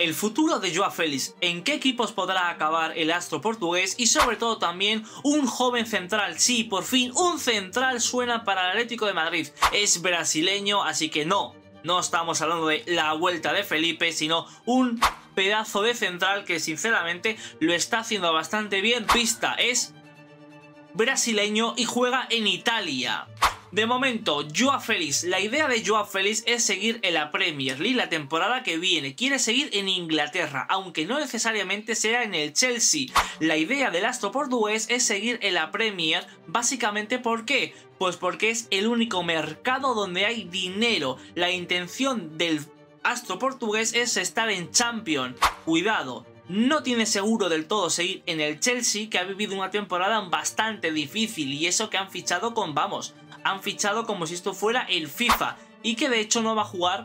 el futuro de Joao Félix, en qué equipos podrá acabar el astro portugués y sobre todo también un joven central. Sí, por fin un central suena para el Atlético de Madrid. Es brasileño, así que no estamos hablando de la vuelta de Felipe, sino un pedazo de central que sinceramente lo está haciendo bastante bien. Pista, es brasileño y juega en Italia. De momento, Joao Félix, la idea de Joao Félix es seguir en la Premier League la temporada que viene. Quiere seguir en Inglaterra, aunque no necesariamente sea en el Chelsea. La idea del astro portugués es seguir en la Premier, básicamente ¿por qué? Pues porque es el único mercado donde hay dinero. La intención del astro portugués es estar en Champions. Cuidado. No tiene seguro del todo seguir en el Chelsea, que ha vivido una temporada bastante difícil, y eso que han fichado con, vamos, han fichado como si esto fuera el FIFA, y que de hecho no va a jugar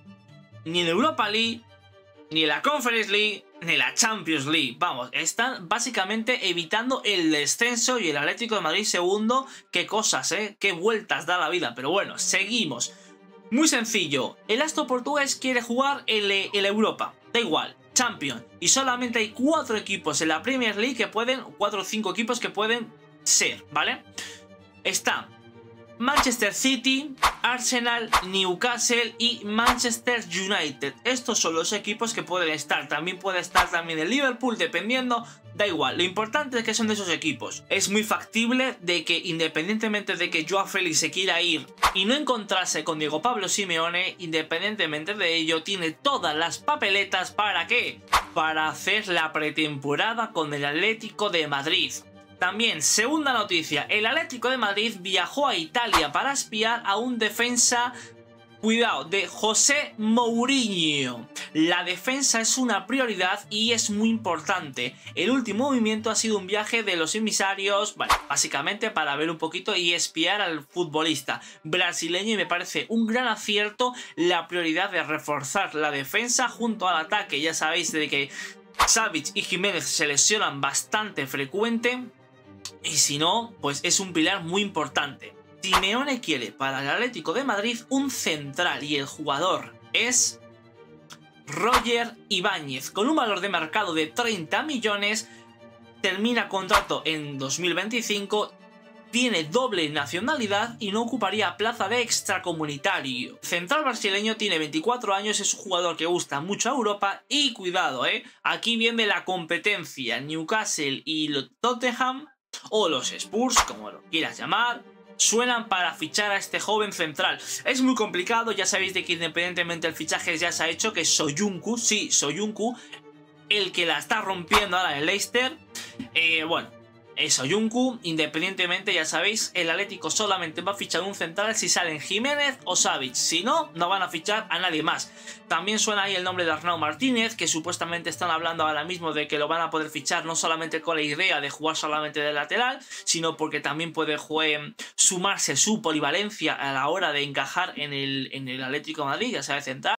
ni en Europa League, ni en la Conference League, ni en la Champions League. Vamos, están básicamente evitando el descenso y el Atlético de Madrid segundo. Qué cosas, qué vueltas da la vida. Pero bueno, seguimos. Muy sencillo, el astro portugués quiere jugar en la Europa, da igual, Champions, y solamente hay 4 equipos en la Premier League que pueden, 4 o 5 equipos que pueden ser, ¿vale? Está Manchester City, Arsenal, Newcastle y Manchester United. Estos son los equipos que pueden estar. También puede estar también el Liverpool, dependiendo. Da igual, lo importante es que son de esos equipos. Es muy factible de que, independientemente de que Joao Félix se quiera ir y no encontrarse con Diego Pablo Simeone, independientemente de ello, tiene todas las papeletas ¿para qué? Para hacer la pretemporada con el Atlético de Madrid. También, segunda noticia, el Atlético de Madrid viajó a Italia para espiar a un defensa, cuidado, de José Mourinho. La defensa es una prioridad y es muy importante. El último movimiento ha sido un viaje de los emisarios, bueno, básicamente para ver un poquito y espiar al futbolista brasileño, y me parece un gran acierto la prioridad de reforzar la defensa junto al ataque. Ya sabéis de que Savic y Jiménez se lesionan bastante frecuente. Y si no, pues es un pilar muy importante. Simeone quiere para el Atlético de Madrid un central y el jugador es Roger Ibáñez. Con un valor de mercado de 30 millones, termina contrato en 2025, tiene doble nacionalidad y no ocuparía plaza de extracomunitario. Central brasileño, tiene 24 años, es un jugador que gusta mucho a Europa y cuidado, aquí viene la competencia. Newcastle y los Tottenham, o los Spurs, como lo quieras llamar, suenan para fichar a este joven central. Es muy complicado, ya sabéis de que independientemente del fichaje ya se ha hecho, que Soyuncu, sí, Soyuncu, el que la está rompiendo ahora en Leicester, bueno, Soyuncu, independientemente, ya sabéis, el Atlético solamente va a fichar un central si salen Jiménez o Savic. Si no, no van a fichar a nadie más. También suena ahí el nombre de Arnau Martínez, que supuestamente están hablando ahora mismo de que lo van a poder fichar no solamente con la idea de jugar solamente de lateral, sino porque también puede sumarse su polivalencia a la hora de encajar en el Atlético de Madrid, ya sea de central